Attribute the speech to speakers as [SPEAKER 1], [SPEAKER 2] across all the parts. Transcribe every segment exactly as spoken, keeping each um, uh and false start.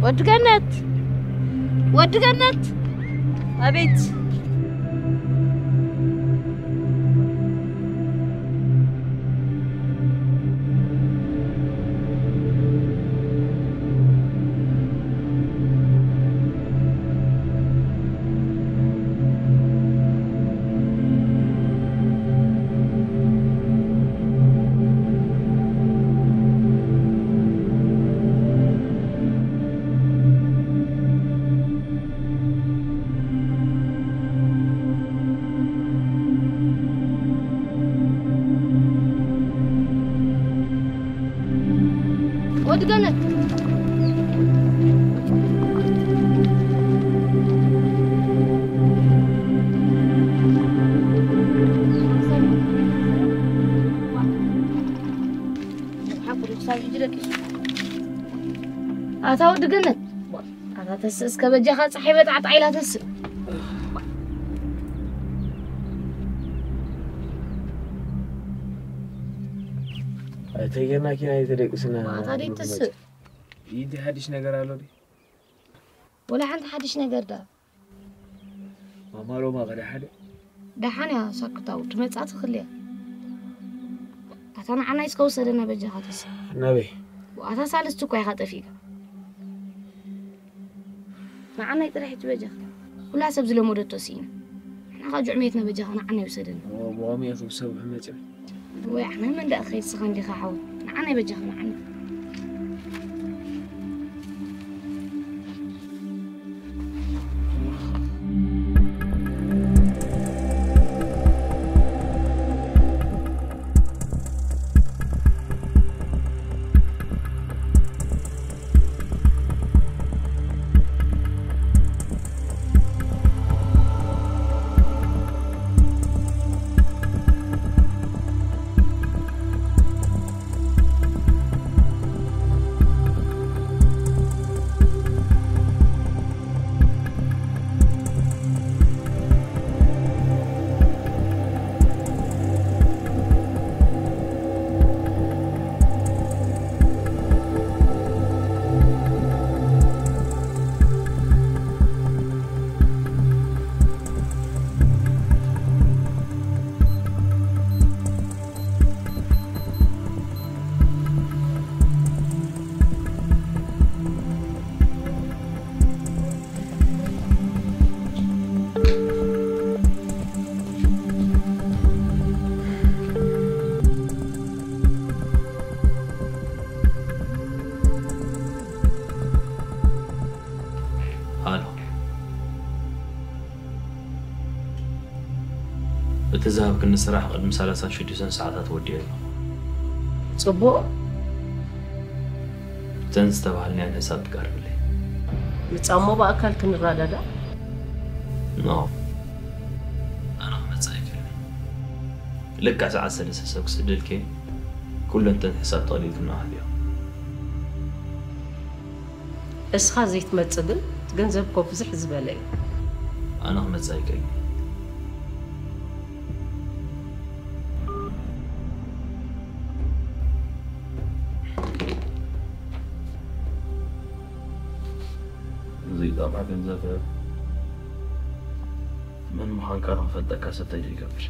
[SPEAKER 1] ود جنات ود جنات أبيت ود جنات أتا ود جنات أتا تسس كبجها صاحبة عطعيلها تس
[SPEAKER 2] أتيجي كنا يتركسنا
[SPEAKER 1] ما تاري تس
[SPEAKER 2] يدي حدش نجار على دي
[SPEAKER 1] ولا عند حدش نجار ده
[SPEAKER 2] ما مارو ما غير حدا
[SPEAKER 1] ده حنا سكتة وتمتعت خليها أتانا عنا يسكوسرنا بجها تس
[SPEAKER 2] نبي
[SPEAKER 1] وأتا سالس تقوي خاطر فيك معنا يطرح تبجها ولا سبز له مودة توسين إحنا خاجع ميتنا بجها معنا يوسدنا
[SPEAKER 2] وبوامي يخو سو بحمتي
[SPEAKER 1] وإحنا من ده أخي سخن دي خاحول معنا بجها معنا
[SPEAKER 3] بتذهب كن الصراحة قد مسالسة شديسن ساعات وديها
[SPEAKER 1] صبوا
[SPEAKER 3] تنس تبعلني أنا حساب تقرب لي
[SPEAKER 4] متصامو بأكل كن الرادة
[SPEAKER 3] نعم أنا متسايق لك على سلسة سوكس دلكي كل أنت حساب طريق من عالية
[SPEAKER 4] اسخا زيت متصدل تجنزب كوفزح زبالي
[SPEAKER 3] أنا متسايق زي طبعا كنزب من محنكرهم فدك ستجي قبل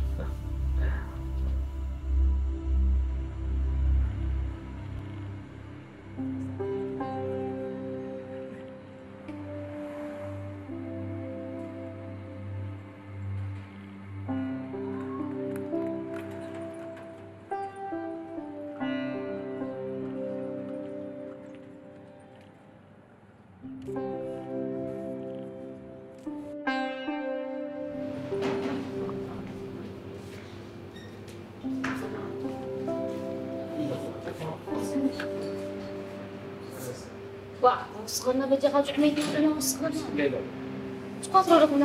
[SPEAKER 1] واه صغرنا بجي خاطر عميتي أنا صغرنا سقاطرو لكم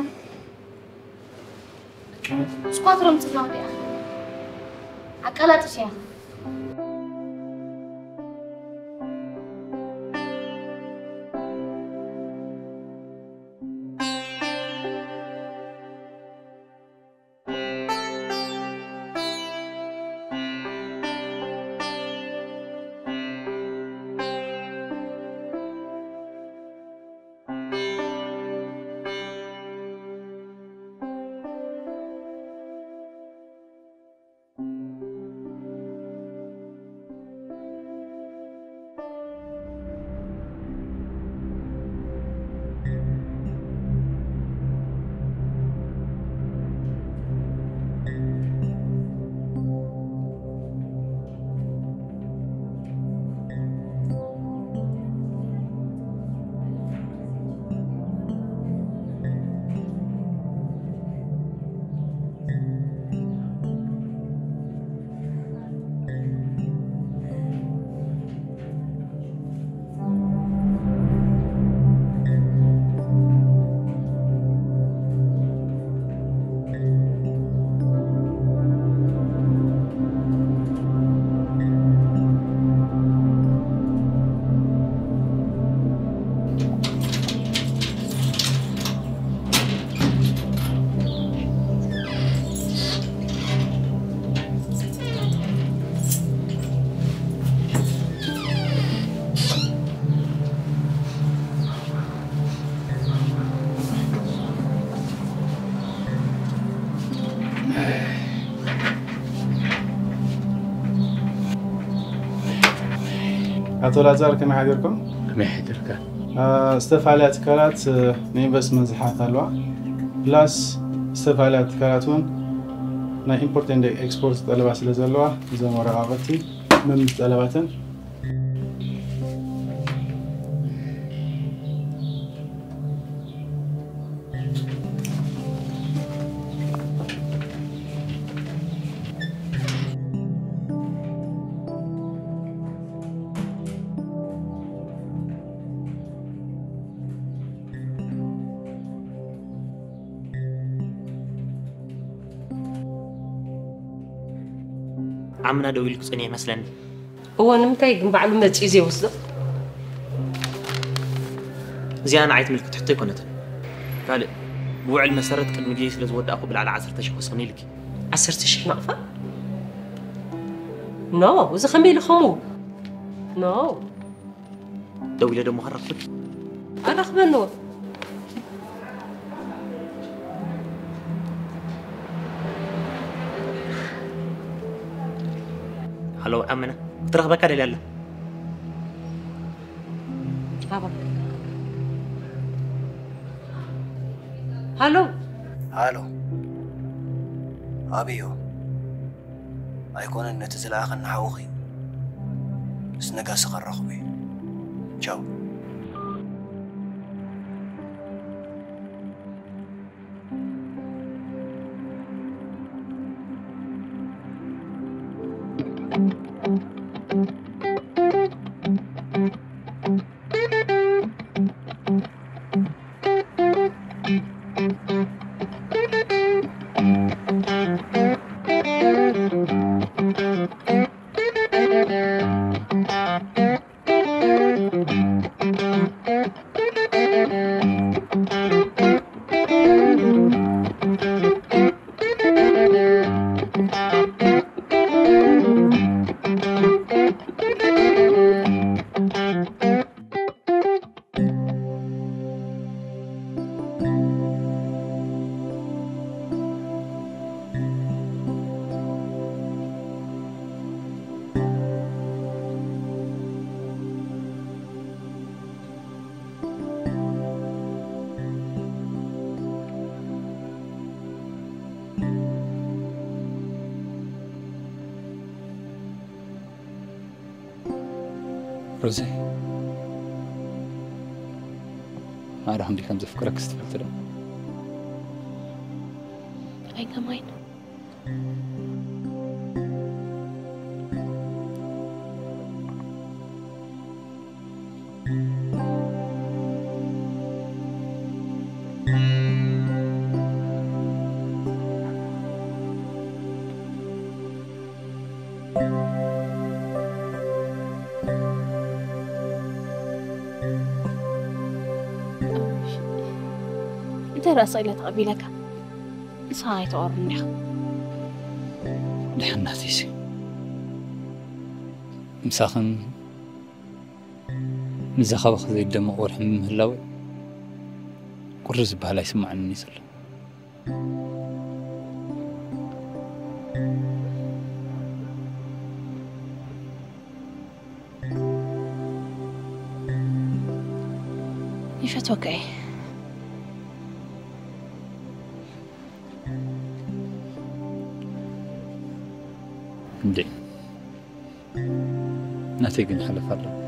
[SPEAKER 1] سقاطرو متصنع يا أخي عقلاتش يا أخي
[SPEAKER 5] أتو لازار كم حاجركم؟
[SPEAKER 2] ما حيدرك
[SPEAKER 5] استفعالات كارات نيبس مزحات الوا بلاس استفعالات كاراتون نا import and export طلبات لزلوا إذا مرة عبتي من طلباتن
[SPEAKER 6] عمنا دويلك صنيع مثلا
[SPEAKER 4] هو نمتى يجمع بعلو متيزي وصدق
[SPEAKER 6] زيان عيت ملك تحطي كنت قال بوعل مسرت كل مجلس لزود أخو بالعلى عصر تشخص صني لك
[SPEAKER 4] عصرت شيء نقفة نو وإذا خميل خمو نو
[SPEAKER 6] دويلة دو مهرق فت
[SPEAKER 4] أنا أخبرنو
[SPEAKER 6] هلو أمنا ترغب كده لا
[SPEAKER 4] بابا هلو
[SPEAKER 7] هالو أبيو أيكون إن تزلع خن حوخي سنجا صغر رخبي تشاو
[SPEAKER 8] روزي أنا عندي كم تفكرك استفدت له
[SPEAKER 1] أي كمان درس إلى قبيلك صايت أورنيخ
[SPEAKER 8] نحن ناتيسي مساخن نزخبخ زي الدم ورحم مهلاوي قرز بهلا يسمع عني سلا
[SPEAKER 1] يفتوك إيه
[SPEAKER 8] دي نتيجة نحلف الله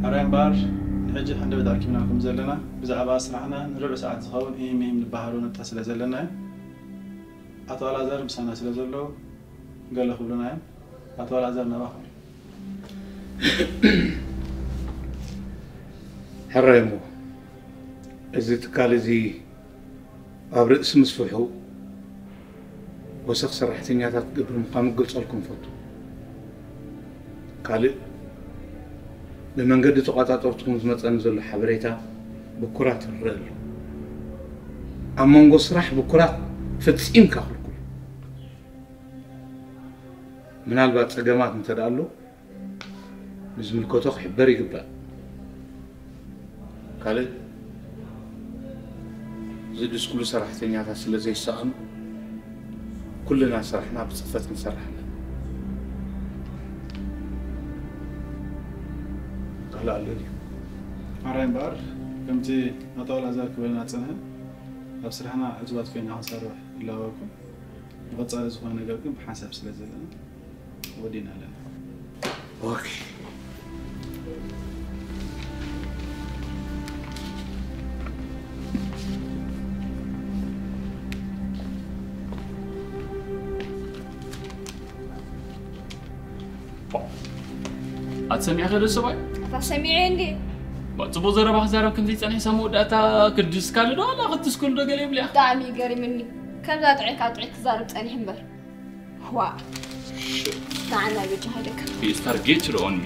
[SPEAKER 5] حرام بار نحجي حنا بدأ كيمناكم زلنا بزعبا سرحنا نربع ساعات خاون إيه مهم نبهارو نتصل زلنا أطول أزار بسنة سلزلو قال له خبرنا أطول أزار نبهار
[SPEAKER 9] حرامو إذا تكالي زي أبرد اسم صفحو وسخ سرحتني هذا قبل مقام قلت لكم فوتو قال لمن قد تقاطعتكم زمت أنزل حبريتا بكرات الرجل أما نقص راح بكرات فتسئم كأخر كل من البعض سجمات متدالو بزم الكتوخ حبري قبل قال زيد كل سرحتني هذا سلا زي السقم كلنا سرحنا بصفة نسرحنا لا الذي
[SPEAKER 5] حرام بار كمتي أطول أزار كبرنا تسنه أبصرحنا أجوات فينا عصاروح إلا وكم غطس على زخوانة قلقم بحسب سلزلنا ودينا لنا
[SPEAKER 9] أوكي
[SPEAKER 10] أتسمع خير السباي؟
[SPEAKER 11] فسمعي عندي
[SPEAKER 10] بتصبو زرا بحزارة كم زي تاني سمو داتا كدس كالو ده لا قد تسكول ده قليل ليه
[SPEAKER 11] دعمي قري مني كم ذا تعيك أتعيك زارب تاني همبر هوا معنا بجهدك
[SPEAKER 10] في ستارجيت رو on me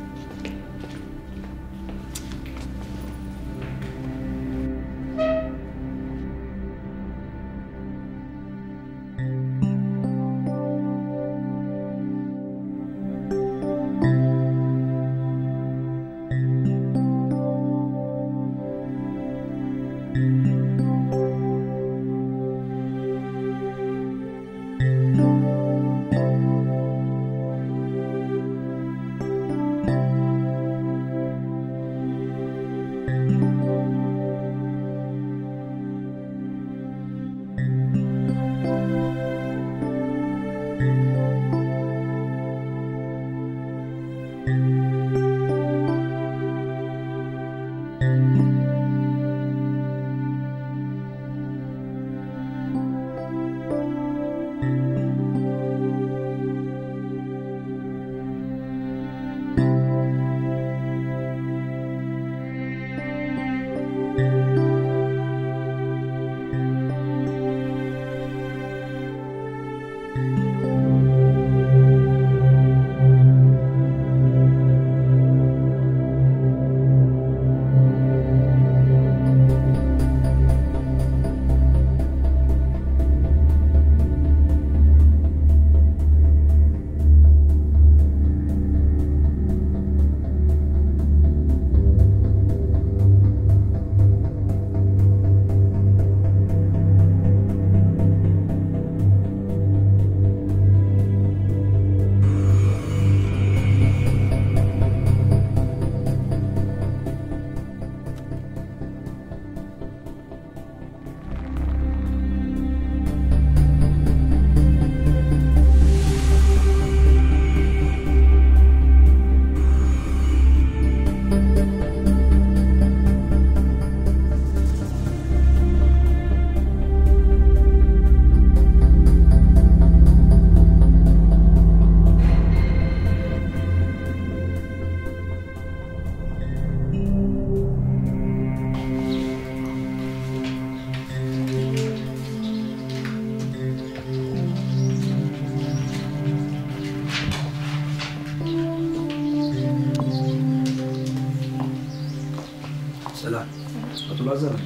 [SPEAKER 7] الأزهر.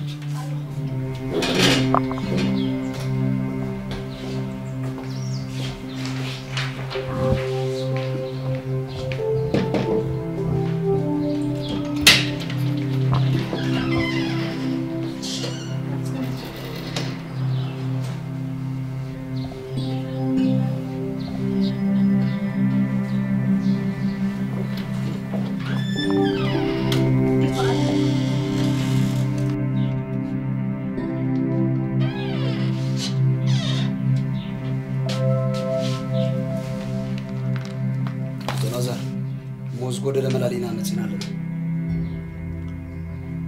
[SPEAKER 7] موز قدر ملالينا نتسينا لنا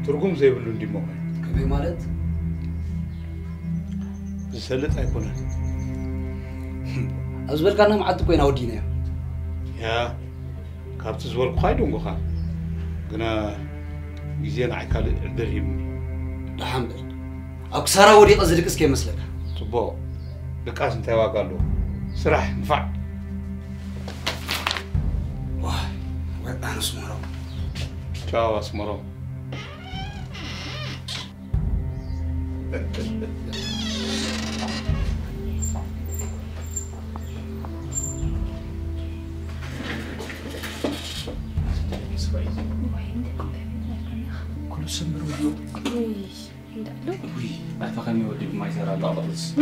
[SPEAKER 9] ترجم زي بلون دي موقع
[SPEAKER 7] كبي مالت
[SPEAKER 9] زسلت أيقونة
[SPEAKER 7] أزبل كنا معد كوين أودينا
[SPEAKER 9] يا كابت زول قايدون قخا قنا جزينا عكال دريم
[SPEAKER 7] الحمد أكسرة ودي قصدك إسكي مسلك
[SPEAKER 9] تبو لكاس انت واقالو سرح نفع
[SPEAKER 7] واه وين أنا سمرو
[SPEAKER 9] تشاو اسمرو
[SPEAKER 10] كل سمر وديو ما فهمني ودي ما يصير على خالص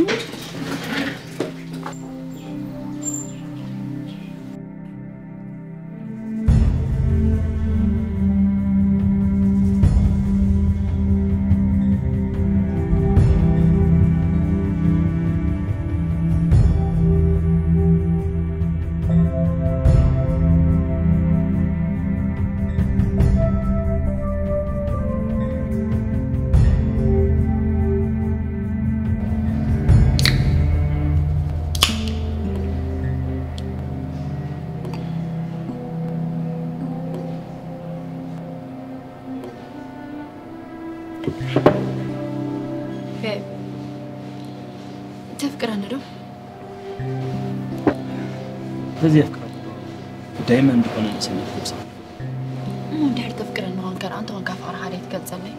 [SPEAKER 6] بزي أفكار دائما بكون الإنسان يفكر
[SPEAKER 1] مو دحر تفكر إنه هون كان أنت هون كافر حالي تكلم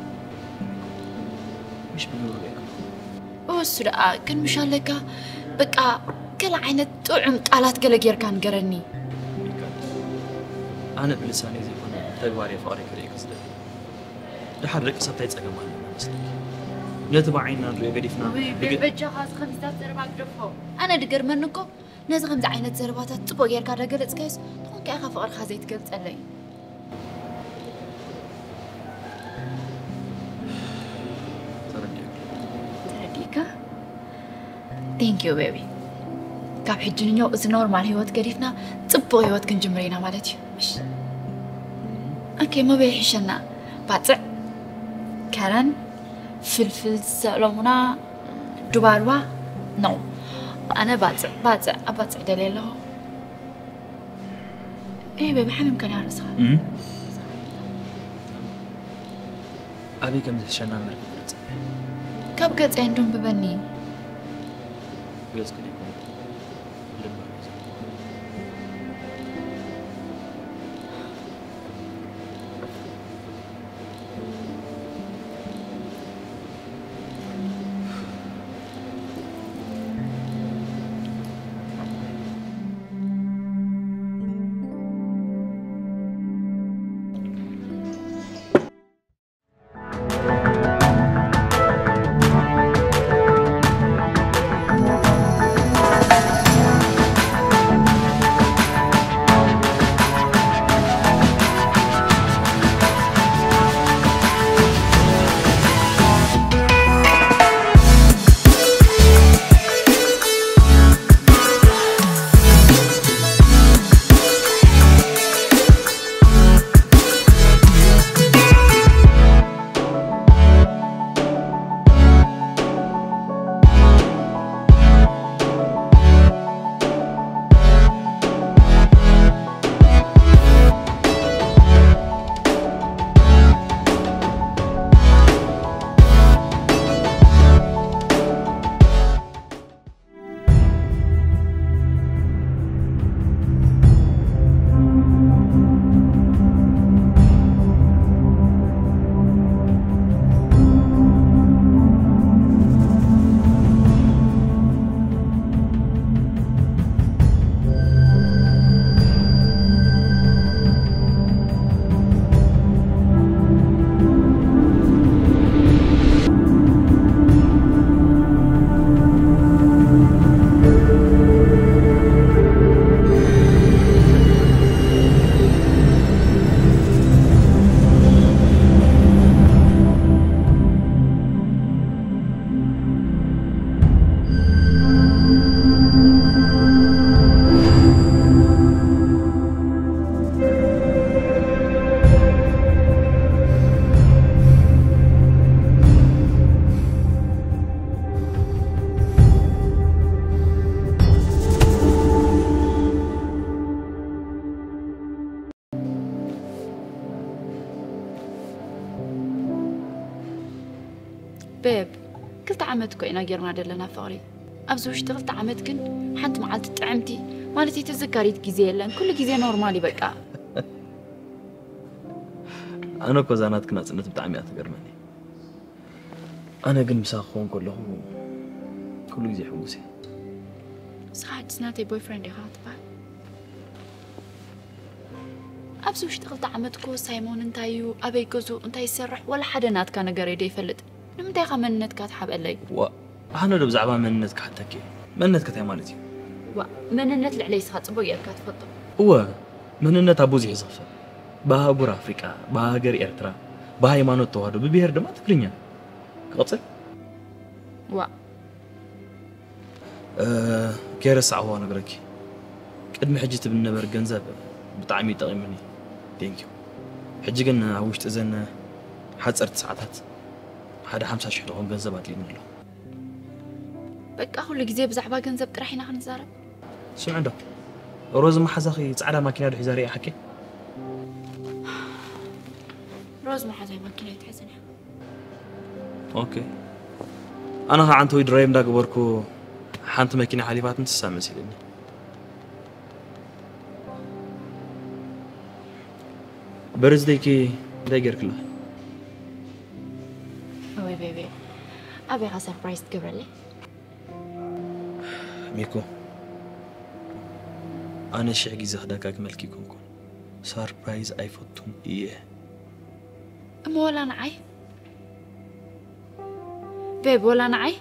[SPEAKER 6] مش بنقول لك
[SPEAKER 1] بس لا كان مشان لك بقى كل عينة طعم قالات كل غير كان قرني
[SPEAKER 6] أنا بلساني زي كنا تباري فاري كريك صدق لحرك سبتايت أجمع لنا مثلا لا تبعينا اللي قديفنا
[SPEAKER 1] بجهاز خمسة زربات رفو أنا دقر منكم ناس خمسة عينة زربات تبغى غير كان رجلت كيس تكون كأخاف أرخى زي تقلت علي ترديك Thank you baby كاب حجني يو إذا نورمال هيوت قريفنا تبغى هيوت كن جمرينا مالتي مش أوكي ما بيحشنا باتع كارن فلفل سلمونا دوباروا نو أنا باتع باتع أباتع دليله إيه بيبي حميم كان يعرس
[SPEAKER 6] أمم أبي كم تشنا مركز
[SPEAKER 1] كاب قد عندهم ببني
[SPEAKER 6] جلس كده
[SPEAKER 1] بيب كلت عمت كوينا جيرنا دلنا فقري أبزو اشتغلت عمت كن حنت معلت طعمتي مالتي تذكريت جزية لان كل جزية نورمالي بقى
[SPEAKER 6] أنا كوزانات كنا سنة بتعمي أتقرمني أنا قل مساخون كله كله يزي حوسي
[SPEAKER 1] صح سناتي بوي فريندي خاطبة أبزو اشتغلت عمتكو سايمون انتايو أبي كوزو انتاي يسرح ولا حدا نات كان قريدي يفلت نمتاي خمنت كاتحب قلي
[SPEAKER 6] و أنا لو بزعبا منتك حتى كي منتك تاي مالتي
[SPEAKER 1] و مننت اللي ساعات بويا كاتفضل
[SPEAKER 6] هو مننت أبوزي يصفى بها بور أفريقيا بها غير إرترا بها يمانو توهدو ببيهر دما تكرينيا قبصي
[SPEAKER 1] و
[SPEAKER 6] أه كيرس عوان أقرأكي قد ما حجيت بالنبر جنزاب بطعمي تقيمني ثانك يو حجي قلنا عوشت إذن حد صرت ساعات هذا خمسة شهور هون جنزابات لي منه
[SPEAKER 1] بقى كل جزء بزعبا جنزاب ترحينا عن زارب
[SPEAKER 6] شو عنده روز ما حزاخي تعالى ماكينة حزاري حكي
[SPEAKER 1] روز ما حزاي ماكينة تحزنها
[SPEAKER 6] اوكي انا عن توي درايم دا قبركو حانت ماكينة حليفات نتسامى سيدني برز ديكي دايقر كله
[SPEAKER 1] اوي بيبي ابي غا سربرايز تقبر لي
[SPEAKER 6] ميكو أنا شيء جيزة هداك أكمل كي كون كون سربرايز أيفوتهم إيه
[SPEAKER 1] أما ولا نعي بيب ولا نعي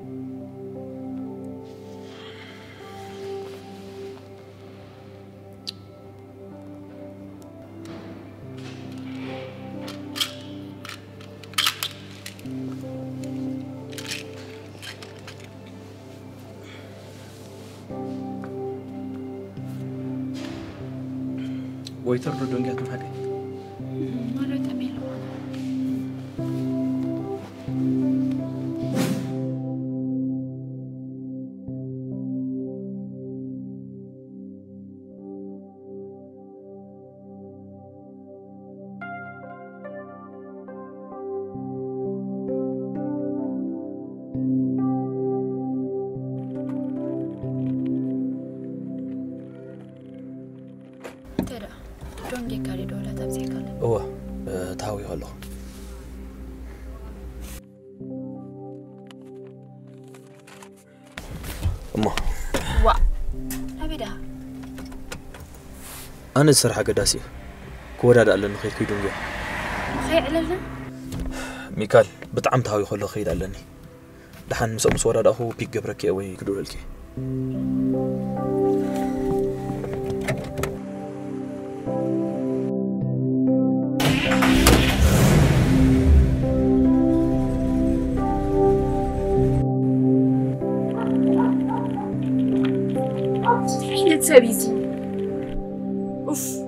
[SPEAKER 6] ويتر ردون قاعد من حاجة
[SPEAKER 1] مرة تميل
[SPEAKER 6] هو تهاوي والله أما
[SPEAKER 1] وا أبدا
[SPEAKER 6] أنا الصراحة قداسي كورا دا لأنه خير كيدون جا
[SPEAKER 1] خير علنا
[SPEAKER 6] ميكال بتعم تهاوي خلو خير علني دحن مسؤول مسورة دا هو بيك جبركي أوي كدول الكي
[SPEAKER 1] تسويزي اوف